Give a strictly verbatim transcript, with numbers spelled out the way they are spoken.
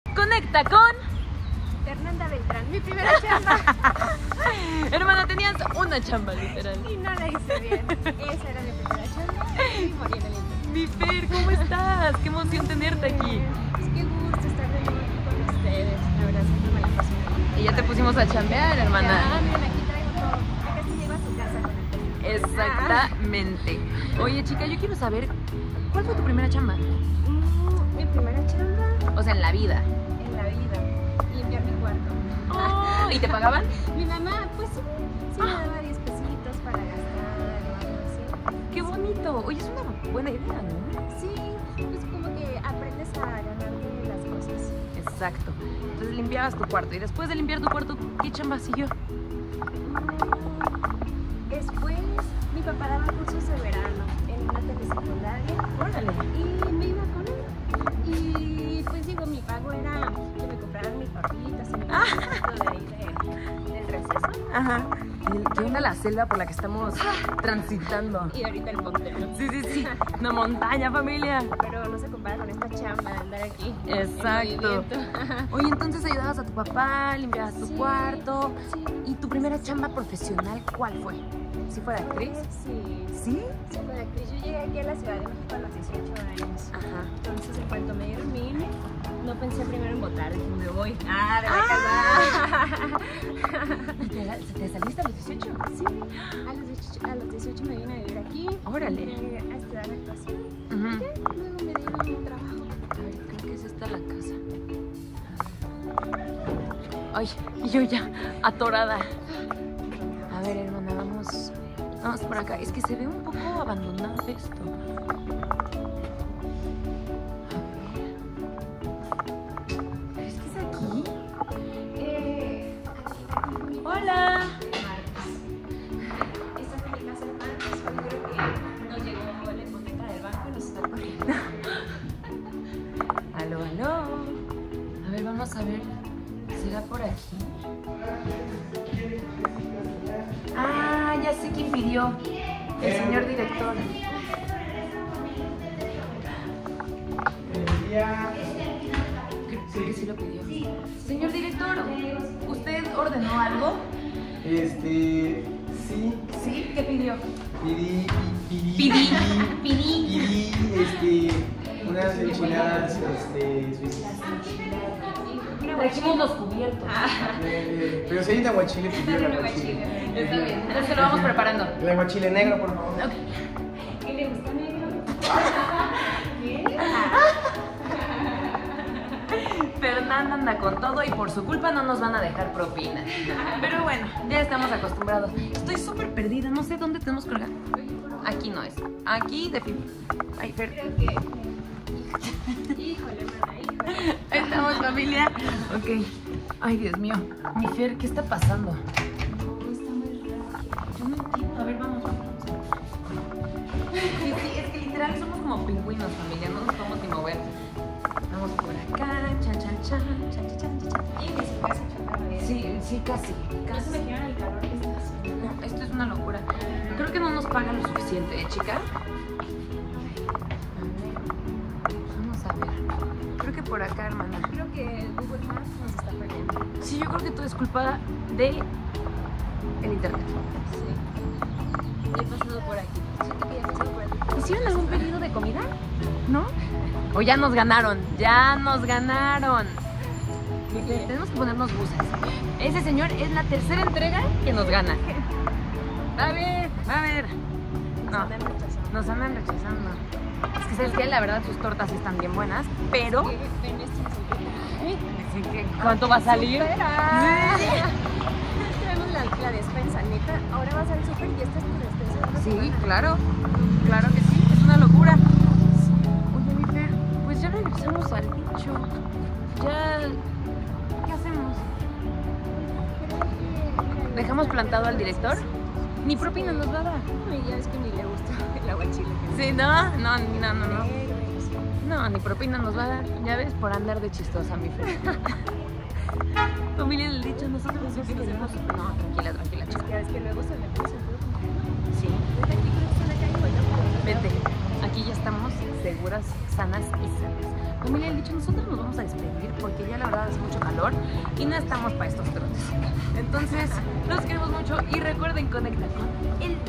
Conecta con Fernanda Beltrán, mi primera chamba. hermana, tenías una chamba literal. Y no la hice bien. Esa era mi primera chamba y morí en el intento. Mi Fer, ¿cómo estás? Qué emoción tenerte aquí. Pues qué gusto estar de nuevo aquí con ustedes. La verdad, siempre me la paso muy Y ya te pusimos a chambear, hermana. Ya, miren, aquí traigo todo. Ya casi llego a su casa con el teléfono. Exactamente. Oye, chica, yo quiero saber, ¿cuál fue tu primera chamba? Mm, mi primera chamba O sea, en la vida. en la vida. Limpiar mi cuarto. Oh, ¿y te pagaban? Mi mamá, pues sí, sí me daba diez pesitos para gastar o algo así. Qué bonito. Oye, es una buena idea, ¿no? Sí, pues como que aprendes a ganarte las cosas. Exacto. Entonces limpiabas tu cuarto. Y después de limpiar tu cuarto, ¿qué chamba siguió? Después, mi papá daba cursos de verano en una telesecundaria. Órale. Y me iba con él. Y pues digo, mi pago era que me compraran mis papitas y mi paquito de ahí de, del receso. Ajá. ¿Qué onda la selva por la que estamos transitando? Y ahorita el montero. Sí, sí, sí. Una montaña, familia. Pero no se compara con esta chamba de andar aquí. en Exacto. movimiento. Oye, entonces ayudabas a tu papá, limpiabas tu Sí, cuarto. sí. ¿Y tu primera chamba profesional cuál fue? ¿Sí fue de actriz? Sí. ¿Sí? Sí, fue de actriz. Yo llegué aquí a la Ciudad de México a los dieciocho años. Ajá. Entonces, en cuanto me dieron mi I N E, no pensé primero en votar, dije, me voy. Ah, de la casa. ¿Y te, te saliste a los dieciocho? Sí, a los, dieciocho, a los dieciocho me vine a vivir aquí. Órale. Vine a estudiar actuación. Ujú. Y ya, luego me dieron un trabajo. A ver, creo que es esta la casa. Ay, y yo ya, atorada. A ver, hermana, vamos, vamos por acá. Es que se ve un poco abandonado esto. A ver. ¿Es que es aquí? Eh, Hola. Marcos. Esta fue mi casa de Marcos. Yo creo que nos llegó la hipoteca del banco y nos está corriendo. Aló, aló. A ver, vamos a ver. ¿Será por aquí? Ah, ya sé quién pidió. El señor director. Creo que sí lo pidió. Señor director, ¿usted ordenó algo? Este, sí, ¿Sí? ¿Qué pidió? pedí, pedí, Pidí. pedí, Pidí. pedí, este, unas enchiladas, este, suizas. Trajimos los cubiertos. Eh, pero si hay un aguachile, pidió el Dame un aguachile. aguachile. Está bien. Entonces lo vamos preparando. El aguachile negro, por favor. Ok. ¿Qué le gusta negro? ¿Qué? Fernanda anda con todo y por su culpa no nos van a dejar propina. Pero bueno, ya estamos acostumbrados. Estoy súper perdida, no sé dónde tenemos que colgar. Aquí no es. Aquí de fin. Ay, Fer. Creo que... Híjole, hermana, híjole. Ahí estamos, familia. Ok. Ay, Dios mío. Mi Fer, ¿qué está pasando? Está muy raro. Yo no entiendo. A ver, vamos, vamos. Sí, sí, es que literal somos como pingüinos, familia. No nos podemos ni mover. Vamos por acá. Chan, chan, chan. Chan, chan, chan, chan. Y que se casi chocar. Sí, sí, casi. No se me quiera el calor que está haciendo. No, esto es una locura. Creo que no nos pagan lo suficiente, ¿eh, chica? Vamos a ver. Creo que por acá, hermana. Creo que Google Maps nos está perdiendo. Sí, yo creo que todo es culpa de el internet. Sí. He pasado por aquí. Siento que ya he pasado por aquí. ¿Hicieron algún pedido de comida? ¿No? O ya nos ganaron. Ya nos ganaron. Tenemos que ponernos buses. Ese señor es la tercera entrega que nos gana. A ver, a ver. Nos No, andan rechazando. nos andan rechazando. Es que sabes que la verdad sus tortas están bien buenas, pero Que ven este sí que ¿cuánto va a salir? Sí. Tenemos la, la despensa, neta. Ahora vas al súper y esta es tu despensa de una Sí, semana. claro. Claro que sí, es una locura. Oye, mi Fer, pues ya regresamos al dicho. Ya, ¿qué hacemos? ¿Dejamos plantado al director? Ni propina nos va a dar. Ay, ya es que ni le gusta el aguachile. Sí, no, no, no, no, no. Negro y así. No, ni propina nos va a dar. Ya ves, por andar de chistosa, mi Fer. Familia del dicho, nosotros no queremos. No, tranquila, tranquila, Es chica. que, es que luego se me puso el Sí. Vete aquí, creo que está en la calle, voy a poner. Vente. aquí ya estamos seguras, sanas y sanas. Como le han dicho, nosotros nos vamos a despedir porque ya la verdad es mucho calor y no estamos para estos trotes. Entonces, los queremos mucho y recuerden conectar con el